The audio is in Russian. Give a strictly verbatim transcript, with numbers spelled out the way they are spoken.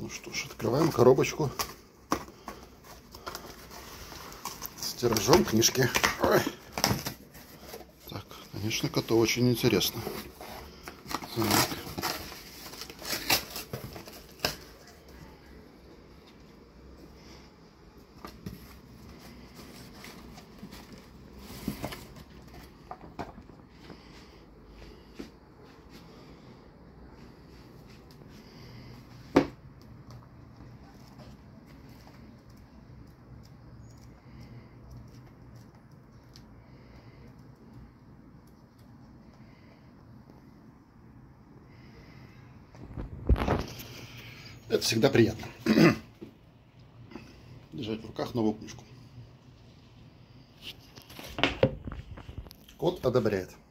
Ну что ж, открываем коробочку с тиражом книжки. Ой. Так, конечно, коту очень интересно. Так. Это всегда приятно. Держать в руках новую книжку. Кот одобряет.